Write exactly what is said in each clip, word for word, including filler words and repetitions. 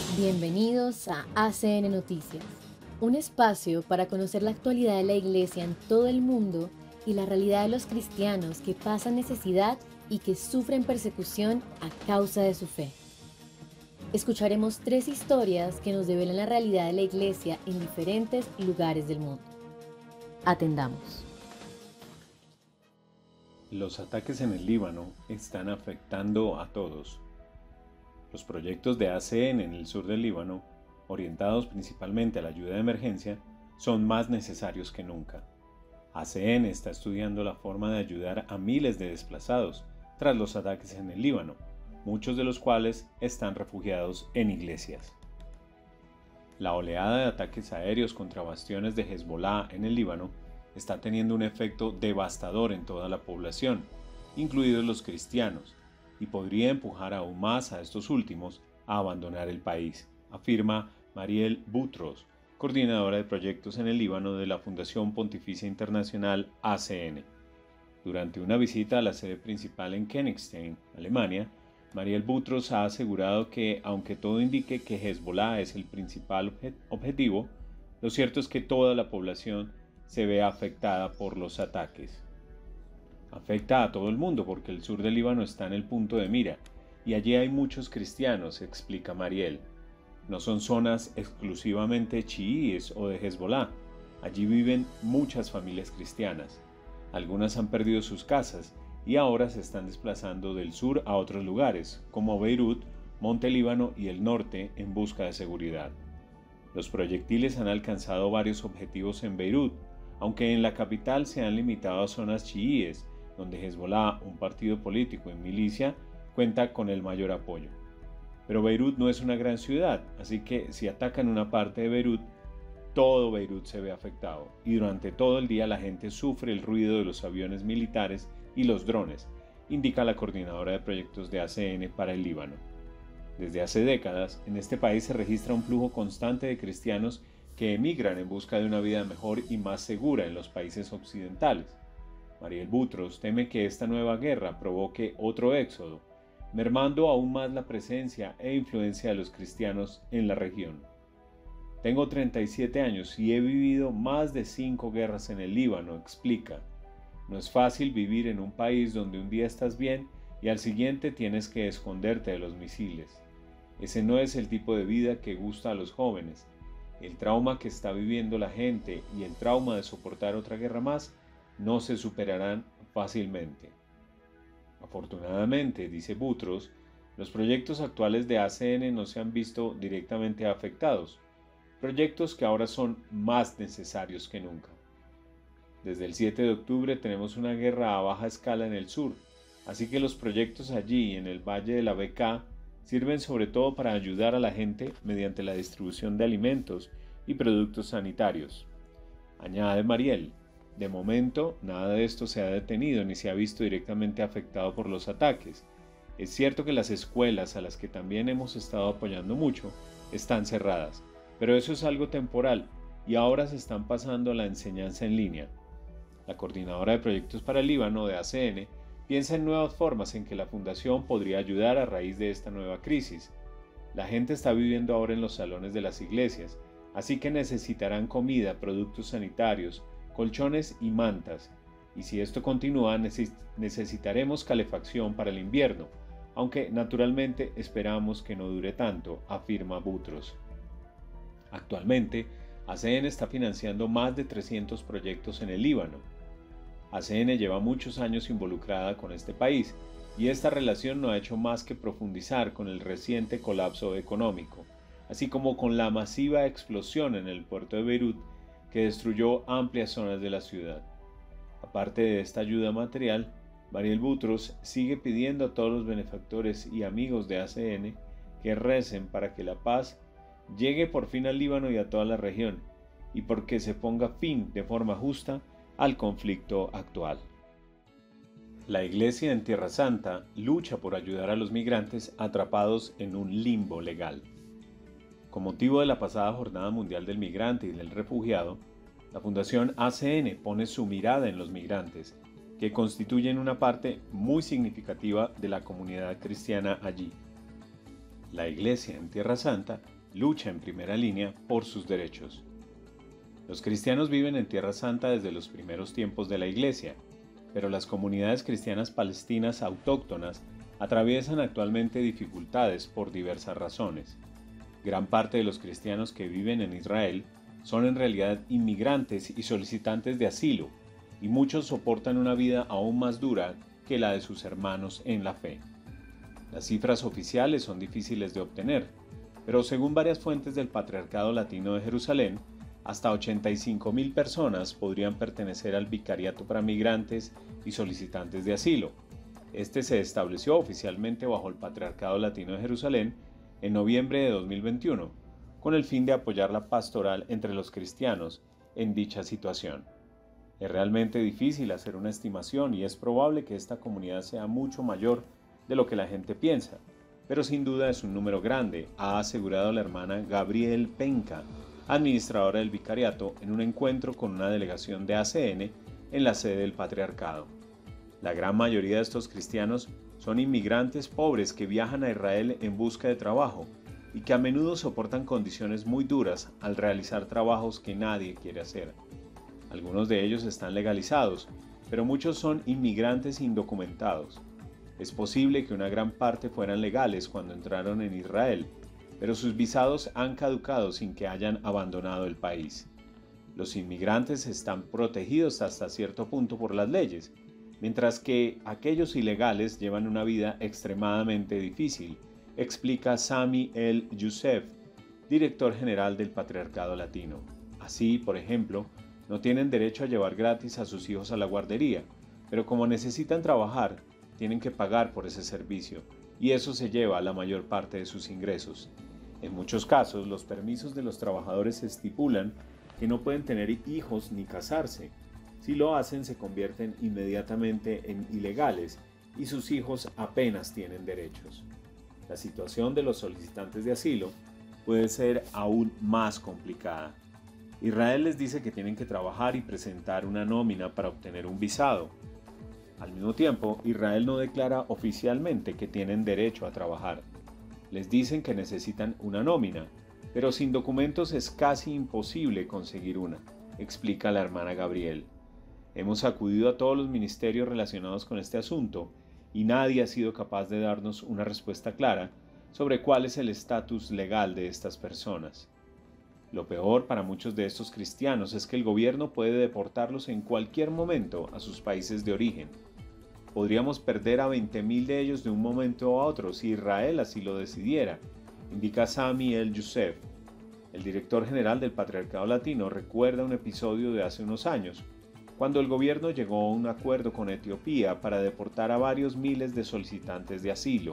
Bienvenidos a A C N Noticias, un espacio para conocer la actualidad de la Iglesia en todo el mundo y la realidad de los cristianos que pasan necesidad y que sufren persecución a causa de su fe. Escucharemos tres historias que nos develan la realidad de la Iglesia en diferentes lugares del mundo. Atendamos. Los ataques en el Líbano están afectando a todos. Los proyectos de A C N en el sur del Líbano, orientados principalmente a la ayuda de emergencia, son más necesarios que nunca. A C N está estudiando la forma de ayudar a miles de desplazados tras los ataques en el Líbano, muchos de los cuales están refugiados en iglesias. La oleada de ataques aéreos contra bastiones de Hezbollah en el Líbano está teniendo un efecto devastador en toda la población, incluidos los cristianos, y podría empujar aún más a estos últimos a abandonar el país, afirma Mariel Boutros, coordinadora de proyectos en el Líbano de la Fundación Pontificia Internacional A C N. Durante una visita a la sede principal en Königstein, Alemania, Mariel Boutros ha asegurado que, aunque todo indique que Hezbollah es el principal obje- objetivo, lo cierto es que toda la población se ve afectada por los ataques. Afecta a todo el mundo porque el sur del Líbano está en el punto de mira y allí hay muchos cristianos, explica Mariel. No son zonas exclusivamente chiíes o de Hezbollah. Allí viven muchas familias cristianas. Algunas han perdido sus casas y ahora se están desplazando del sur a otros lugares, como Beirut, Monte Líbano y el norte, en busca de seguridad. Los proyectiles han alcanzado varios objetivos en Beirut, aunque en la capital se han limitado a zonas chiíes, donde Hezbollah, un partido político en milicia, cuenta con el mayor apoyo. Pero Beirut no es una gran ciudad, así que si atacan una parte de Beirut, todo Beirut se ve afectado, y durante todo el día la gente sufre el ruido de los aviones militares y los drones, indica la coordinadora de proyectos de A C N para el Líbano. Desde hace décadas, en este país se registra un flujo constante de cristianos que emigran en busca de una vida mejor y más segura en los países occidentales. Mariel Boutros teme que esta nueva guerra provoque otro éxodo, mermando aún más la presencia e influencia de los cristianos en la región. Tengo treinta y siete años y he vivido más de cinco guerras en el Líbano, explica. No es fácil vivir en un país donde un día estás bien y al siguiente tienes que esconderte de los misiles. Ese no es el tipo de vida que gusta a los jóvenes. El trauma que está viviendo la gente y el trauma de soportar otra guerra más no se superarán fácilmente. Afortunadamente, dice Boutros, los proyectos actuales de A C N no se han visto directamente afectados, proyectos que ahora son más necesarios que nunca. Desde el siete de octubre tenemos una guerra a baja escala en el sur, así que los proyectos allí en el Valle de la Bekaa sirven sobre todo para ayudar a la gente mediante la distribución de alimentos y productos sanitarios. Añade Mariel, de momento nada de esto se ha detenido ni se ha visto directamente afectado por los ataques. Es cierto que las escuelas, a las que también hemos estado apoyando mucho, están cerradas, pero eso es algo temporal y ahora se están pasando a la enseñanza en línea. La coordinadora de proyectos para el Líbano de A C N piensa en nuevas formas en que la fundación podría ayudar a raíz de esta nueva crisis. La gente está viviendo ahora en los salones de las iglesias, así que necesitarán comida, productos sanitarios, colchones y mantas, y si esto continúa neces- necesitaremos calefacción para el invierno, aunque naturalmente esperamos que no dure tanto, afirma Boutros. Actualmente, A C N está financiando más de trescientos proyectos en el Líbano. A C N lleva muchos años involucrada con este país y esta relación no ha hecho más que profundizar con el reciente colapso económico, así como con la masiva explosión en el puerto de Beirut que destruyó amplias zonas de la ciudad. Aparte de esta ayuda material, Mariel Boutros sigue pidiendo a todos los benefactores y amigos de A C N que recen para que la paz llegue por fin al Líbano y a toda la región, y porque se ponga fin de forma justa al conflicto actual. La Iglesia en Tierra Santa lucha por ayudar a los migrantes atrapados en un limbo legal. Con motivo de la pasada Jornada Mundial del Migrante y del Refugiado, la Fundación A C N pone su mirada en los migrantes, que constituyen una parte muy significativa de la comunidad cristiana allí. La Iglesia en Tierra Santa lucha en primera línea por sus derechos. Los cristianos viven en Tierra Santa desde los primeros tiempos de la Iglesia, pero las comunidades cristianas palestinas autóctonas atraviesan actualmente dificultades por diversas razones. Gran parte de los cristianos que viven en Israel son en realidad inmigrantes y solicitantes de asilo, y muchos soportan una vida aún más dura que la de sus hermanos en la fe. Las cifras oficiales son difíciles de obtener, pero según varias fuentes del Patriarcado Latino de Jerusalén, hasta ochenta y cinco mil personas podrían pertenecer al Vicariato para Migrantes y Solicitantes de Asilo. Este se estableció oficialmente bajo el Patriarcado Latino de Jerusalén en noviembre de dos mil veintiuno, con el fin de apoyar la pastoral entre los cristianos en dicha situación. Es realmente difícil hacer una estimación y es probable que esta comunidad sea mucho mayor de lo que la gente piensa, pero sin duda es un número grande, ha asegurado la hermana Gabriel Penca, administradora del vicariato, en un encuentro con una delegación de A C N en la sede del patriarcado. La gran mayoría de estos cristianos son inmigrantes pobres que viajan a Israel en busca de trabajo y que a menudo soportan condiciones muy duras al realizar trabajos que nadie quiere hacer. Algunos de ellos están legalizados, pero muchos son inmigrantes indocumentados. Es posible que una gran parte fueran legales cuando entraron en Israel, pero sus visados han caducado sin que hayan abandonado el país. Los inmigrantes están protegidos hasta cierto punto por las leyes, mientras que aquellos ilegales llevan una vida extremadamente difícil, explica Sami El Youssef, director general del Patriarcado Latino. Así, por ejemplo, no tienen derecho a llevar gratis a sus hijos a la guardería, pero como necesitan trabajar, tienen que pagar por ese servicio, y eso se lleva la mayor parte de sus ingresos. En muchos casos, los permisos de los trabajadores estipulan que no pueden tener hijos ni casarse. Si lo hacen, se convierten inmediatamente en ilegales y sus hijos apenas tienen derechos. La situación de los solicitantes de asilo puede ser aún más complicada. Israel les dice que tienen que trabajar y presentar una nómina para obtener un visado. Al mismo tiempo, Israel no declara oficialmente que tienen derecho a trabajar. Les dicen que necesitan una nómina, pero sin documentos es casi imposible conseguir una, explica la hermana Gabriel. Hemos acudido a todos los ministerios relacionados con este asunto y nadie ha sido capaz de darnos una respuesta clara sobre cuál es el estatus legal de estas personas. Lo peor para muchos de estos cristianos es que el gobierno puede deportarlos en cualquier momento a sus países de origen. Podríamos perder a veinte mil de ellos de un momento a otro si Israel así lo decidiera, indica Sami El Youssef. El director general del Patriarcado Latino recuerda un episodio de hace unos años, cuando el gobierno llegó a un acuerdo con Etiopía para deportar a varios miles de solicitantes de asilo.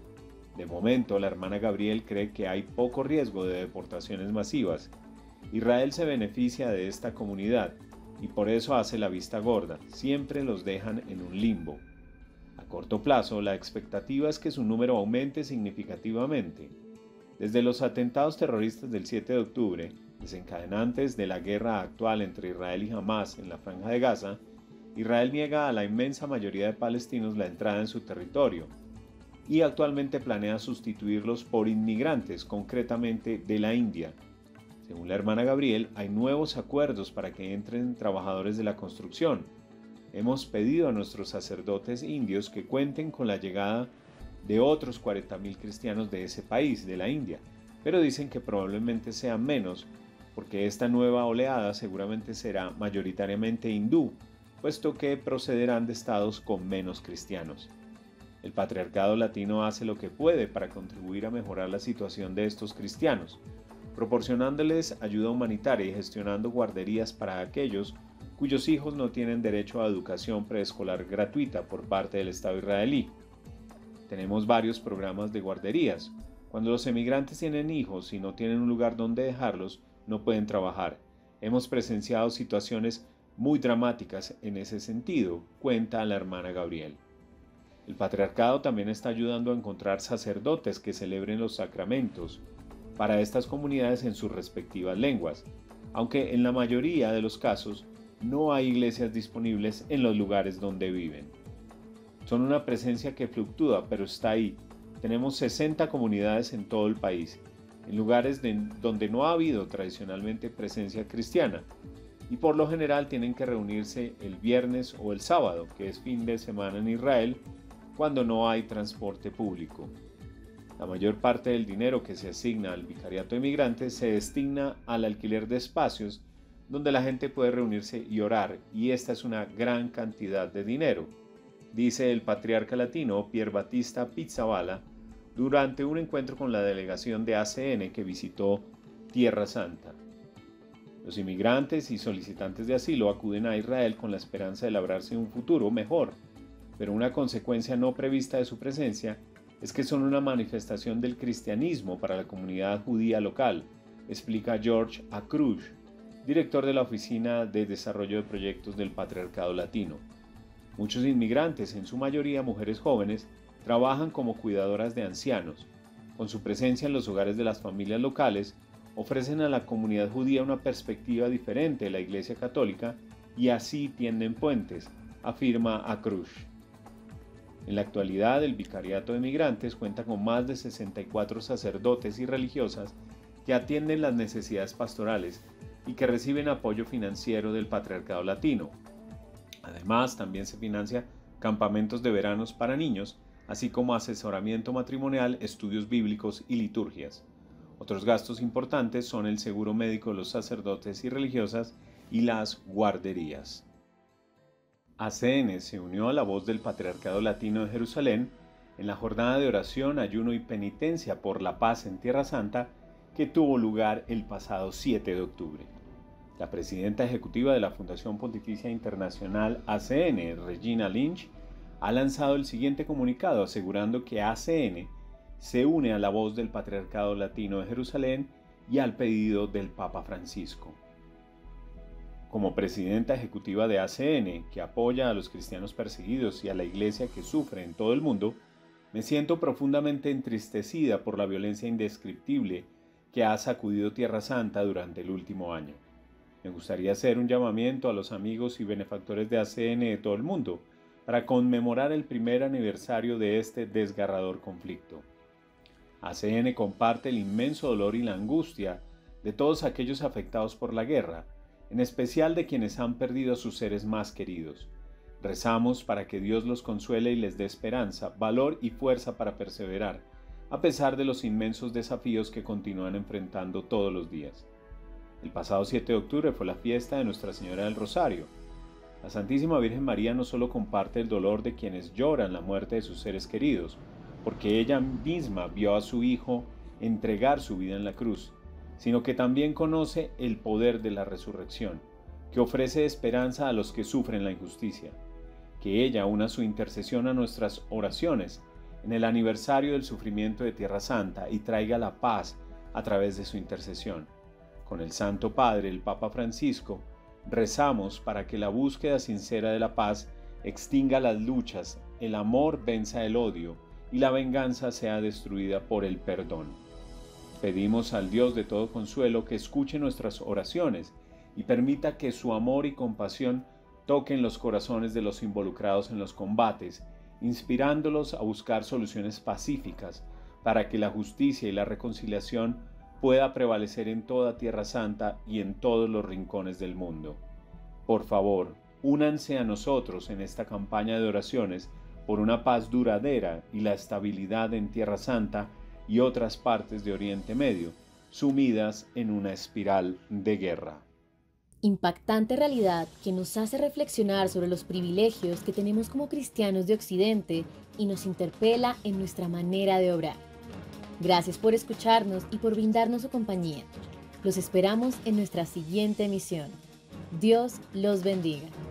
De momento, la hermana Gabriel cree que hay poco riesgo de deportaciones masivas. Israel se beneficia de esta comunidad y por eso hace la vista gorda, siempre los dejan en un limbo. A corto plazo, la expectativa es que su número aumente significativamente. Desde los atentados terroristas del siete de octubre, desencadenantes de la guerra actual entre Israel y Hamás en la Franja de Gaza, Israel niega a la inmensa mayoría de palestinos la entrada en su territorio y actualmente planea sustituirlos por inmigrantes, concretamente de la India. Según la hermana Gabriel, hay nuevos acuerdos para que entren trabajadores de la construcción. Hemos pedido a nuestros sacerdotes indios que cuenten con la llegada de otros cuarenta mil cristianos de ese país, de la India, pero dicen que probablemente sean menos, porque esta nueva oleada seguramente será mayoritariamente hindú, puesto que procederán de estados con menos cristianos. El Patriarcado Latino hace lo que puede para contribuir a mejorar la situación de estos cristianos, proporcionándoles ayuda humanitaria y gestionando guarderías para aquellos cuyos hijos no tienen derecho a educación preescolar gratuita por parte del Estado israelí. Tenemos varios programas de guarderías. Cuando los emigrantes tienen hijos y no tienen un lugar donde dejarlos, no pueden trabajar. Hemos presenciado situaciones muy dramáticas en ese sentido, cuenta la hermana Gabriel. El patriarcado también está ayudando a encontrar sacerdotes que celebren los sacramentos para estas comunidades en sus respectivas lenguas, aunque en la mayoría de los casos no hay iglesias disponibles en los lugares donde viven. Son una presencia que fluctúa, pero está ahí. Tenemos sesenta comunidades en todo el país. en lugares de, donde no ha habido tradicionalmente presencia cristiana, y por lo general tienen que reunirse el viernes o el sábado, que es fin de semana en Israel, cuando no hay transporte público. La mayor parte del dinero que se asigna al vicariato de migrantes se destina al alquiler de espacios donde la gente puede reunirse y orar, y esta es una gran cantidad de dinero, dice el patriarca latino Pier Battista Pizzaballa durante un encuentro con la delegación de A C N que visitó Tierra Santa. Los inmigrantes y solicitantes de asilo acuden a Israel con la esperanza de labrarse un futuro mejor, pero una consecuencia no prevista de su presencia es que son una manifestación del cristianismo para la comunidad judía local, explica George Akrush, director de la Oficina de Desarrollo de Proyectos del Patriarcado Latino. Muchos inmigrantes, en su mayoría mujeres jóvenes, trabajan como cuidadoras de ancianos. Con su presencia en los hogares de las familias locales, ofrecen a la comunidad judía una perspectiva diferente de la Iglesia Católica y así tienden puentes, afirma Akrush. En la actualidad, el Vicariato de Migrantes cuenta con más de sesenta y cuatro sacerdotes y religiosas que atienden las necesidades pastorales y que reciben apoyo financiero del Patriarcado Latino. Además, también se financia campamentos de veranos para niños, así como asesoramiento matrimonial, estudios bíblicos y liturgias. Otros gastos importantes son el seguro médico de los sacerdotes y religiosas y las guarderías. A C N se unió a la voz del Patriarcado Latino de Jerusalén en la jornada de oración, ayuno y penitencia por la paz en Tierra Santa que tuvo lugar el pasado siete de octubre. La presidenta ejecutiva de la Fundación Pontificia Internacional A C N, Regina Lynch, ha lanzado el siguiente comunicado asegurando que A C N se une a la voz del Patriarcado Latino de Jerusalén y al pedido del Papa Francisco. Como presidenta ejecutiva de A C N, que apoya a los cristianos perseguidos y a la Iglesia que sufre en todo el mundo, me siento profundamente entristecida por la violencia indescriptible que ha sacudido Tierra Santa durante el último año. Me gustaría hacer un llamamiento a los amigos y benefactores de A C N de todo el mundo para conmemorar el primer aniversario de este desgarrador conflicto. A C N comparte el inmenso dolor y la angustia de todos aquellos afectados por la guerra, en especial de quienes han perdido a sus seres más queridos. Rezamos para que Dios los consuele y les dé esperanza, valor y fuerza para perseverar, a pesar de los inmensos desafíos que continúan enfrentando todos los días. El pasado siete de octubre fue la fiesta de Nuestra Señora del Rosario. La Santísima Virgen María no solo comparte el dolor de quienes lloran la muerte de sus seres queridos, porque ella misma vio a su Hijo entregar su vida en la cruz, sino que también conoce el poder de la resurrección, que ofrece esperanza a los que sufren la injusticia. Que ella una su intercesión a nuestras oraciones en el aniversario del sufrimiento de Tierra Santa y traiga la paz a través de su intercesión. Con el Santo Padre, el Papa Francisco, rezamos para que la búsqueda sincera de la paz extinga las luchas, el amor venza el odio y la venganza sea destruida por el perdón. Pedimos al Dios de todo consuelo que escuche nuestras oraciones y permita que su amor y compasión toquen los corazones de los involucrados en los combates, inspirándolos a buscar soluciones pacíficas para que la justicia y la reconciliación pueda prevalecer en toda Tierra Santa y en todos los rincones del mundo. Por favor, únanse a nosotros en esta campaña de oraciones por una paz duradera y la estabilidad en Tierra Santa y otras partes de Oriente Medio, sumidas en una espiral de guerra. Impactante realidad que nos hace reflexionar sobre los privilegios que tenemos como cristianos de Occidente y nos interpela en nuestra manera de obrar. Gracias por escucharnos y por brindarnos su compañía. Los esperamos en nuestra siguiente emisión. Dios los bendiga.